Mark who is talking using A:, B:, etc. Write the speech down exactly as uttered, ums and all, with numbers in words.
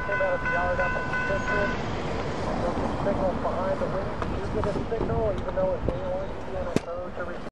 A: came out of the yard up in Citrus. There's some signals behind the wings. You get a signal, even though it may only be in a code to receive.